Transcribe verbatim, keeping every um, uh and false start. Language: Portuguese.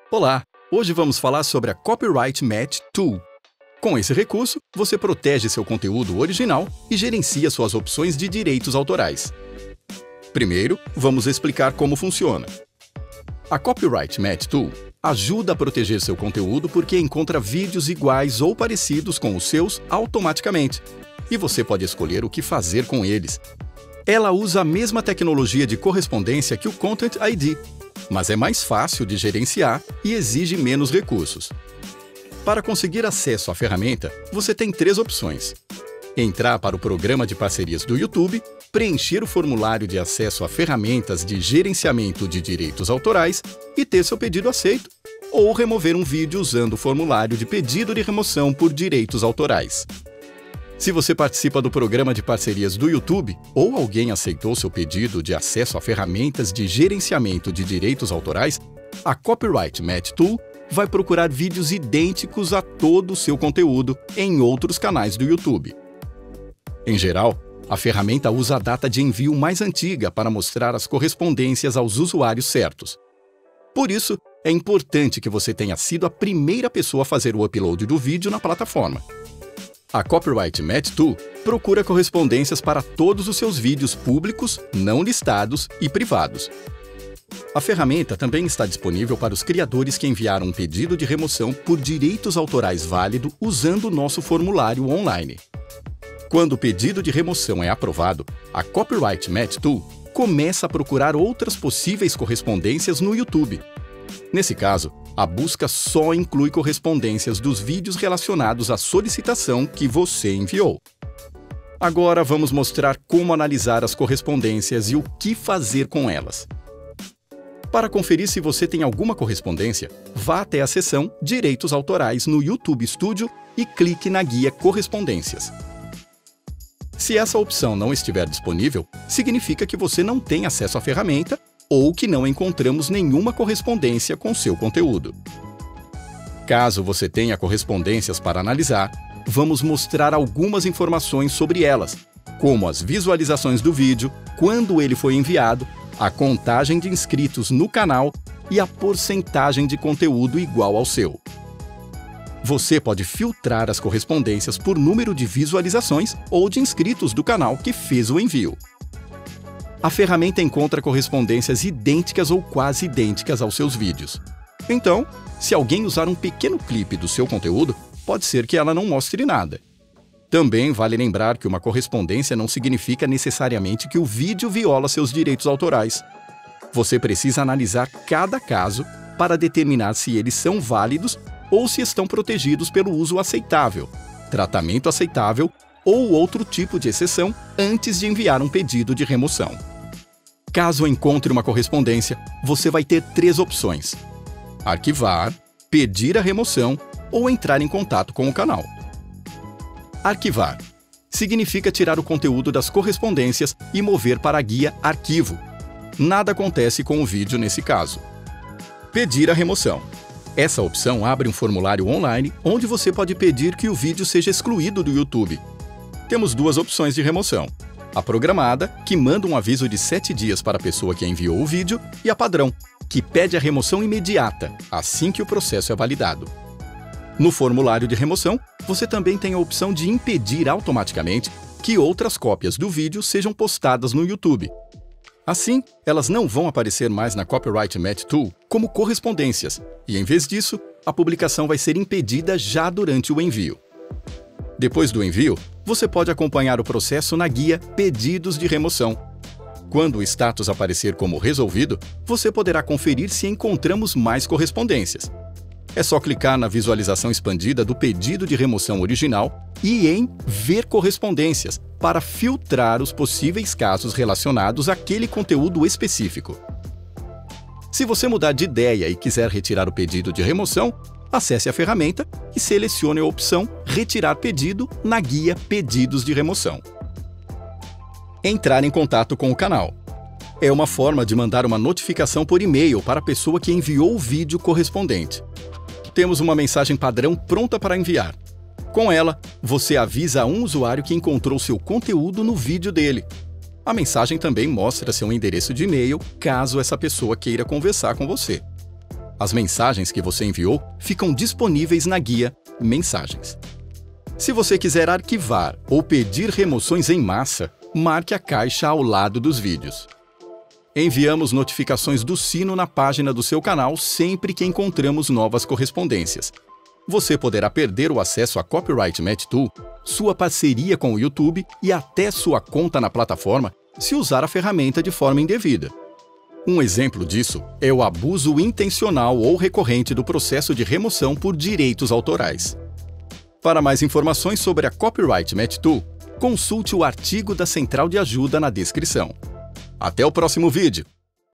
Olá! Hoje vamos falar sobre a Copyright Match Tool. Com esse recurso, você protege seu conteúdo original e gerencia suas opções de direitos autorais. Primeiro, vamos explicar como funciona. A Copyright Match Tool ajuda a proteger seu conteúdo porque encontra vídeos iguais ou parecidos com os seus automaticamente, e você pode escolher o que fazer com eles. Ela usa a mesma tecnologia de correspondência que o Content I D, mas é mais fácil de gerenciar e exige menos recursos. Para conseguir acesso à ferramenta, você tem três opções: entrar para o programa de parcerias do YouTube, preencher o formulário de acesso a ferramentas de gerenciamento de direitos autorais e ter seu pedido aceito, ou remover um vídeo usando o formulário de pedido de remoção por direitos autorais. Se você participa do programa de parcerias do YouTube ou alguém aceitou seu pedido de acesso a ferramentas de gerenciamento de direitos autorais, a Copyright Match Tool vai procurar vídeos idênticos a todo o seu conteúdo em outros canais do YouTube. Em geral, a ferramenta usa a data de envio mais antiga para mostrar as correspondências aos usuários certos. Por isso, é importante que você tenha sido a primeira pessoa a fazer o upload do vídeo na plataforma. A Copyright Match Tool procura correspondências para todos os seus vídeos públicos, não listados e privados. A ferramenta também está disponível para os criadores que enviaram um pedido de remoção por direitos autorais válido usando o nosso formulário online. Quando o pedido de remoção é aprovado, a Copyright Match Tool começa a procurar outras possíveis correspondências no YouTube. Nesse caso, a busca só inclui correspondências dos vídeos relacionados à solicitação que você enviou. Agora vamos mostrar como analisar as correspondências e o que fazer com elas. Para conferir se você tem alguma correspondência, vá até a seção Direitos Autorais no YouTube Studio e clique na guia Correspondências. Se essa opção não estiver disponível, significa que você não tem acesso à ferramenta ou que não encontramos nenhuma correspondência com seu conteúdo. Caso você tenha correspondências para analisar, vamos mostrar algumas informações sobre elas, como as visualizações do vídeo, quando ele foi enviado, a contagem de inscritos no canal e a porcentagem de conteúdo igual ao seu. Você pode filtrar as correspondências por número de visualizações ou de inscritos do canal que fez o envio. A ferramenta encontra correspondências idênticas ou quase idênticas aos seus vídeos. Então, se alguém usar um pequeno clipe do seu conteúdo, pode ser que ela não mostre nada. Também vale lembrar que uma correspondência não significa necessariamente que o vídeo viola seus direitos autorais. Você precisa analisar cada caso para determinar se eles são válidos ou se estão protegidos pelo uso aceitável, tratamento aceitável ou outro tipo de exceção antes de enviar um pedido de remoção. Caso encontre uma correspondência, você vai ter três opções: arquivar, pedir a remoção ou entrar em contato com o canal. Arquivar significa tirar o conteúdo das correspondências e mover para a guia Arquivo. Nada acontece com o vídeo nesse caso. Pedir a remoção. Essa opção abre um formulário online onde você pode pedir que o vídeo seja excluído do YouTube. Temos duas opções de remoção: a programada, que manda um aviso de sete dias para a pessoa que enviou o vídeo, e a padrão, que pede a remoção imediata, assim que o processo é validado. No formulário de remoção, você também tem a opção de impedir automaticamente que outras cópias do vídeo sejam postadas no YouTube. Assim, elas não vão aparecer mais na Copyright Match Tool como correspondências, e em vez disso, a publicação vai ser impedida já durante o envio. Depois do envio, você pode acompanhar o processo na guia Pedidos de Remoção. Quando o status aparecer como resolvido, você poderá conferir se encontramos mais correspondências. É só clicar na visualização expandida do pedido de remoção original e em Ver correspondências para filtrar os possíveis casos relacionados àquele conteúdo específico. Se você mudar de ideia e quiser retirar o pedido de remoção, acesse a ferramenta e selecione a opção Retirar pedido na guia Pedidos de Remoção. Entrar em contato com o canal. É uma forma de mandar uma notificação por e-mail para a pessoa que enviou o vídeo correspondente. Temos uma mensagem padrão pronta para enviar. Com ela, você avisa a um usuário que encontrou seu conteúdo no vídeo dele. A mensagem também mostra seu endereço de e-mail, caso essa pessoa queira conversar com você. As mensagens que você enviou ficam disponíveis na guia Mensagens. Se você quiser arquivar ou pedir remoções em massa, marque a caixa ao lado dos vídeos. Enviamos notificações do sino na página do seu canal sempre que encontramos novas correspondências. Você poderá perder o acesso a Copyright Match Tool, sua parceria com o YouTube e até sua conta na plataforma se usar a ferramenta de forma indevida. Um exemplo disso é o abuso intencional ou recorrente do processo de remoção por direitos autorais. Para mais informações sobre a Copyright Match Tool, consulte o artigo da Central de Ajuda na descrição. Até o próximo vídeo!